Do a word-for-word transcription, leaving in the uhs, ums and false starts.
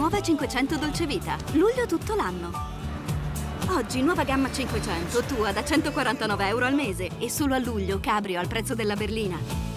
nuova cinquecento Dolce Vita. Luglio tutto l'anno. Oggi nuova gamma cinquecento, tua da centoquarantanove euro al mese. E solo a luglio Cabrio al prezzo della berlina.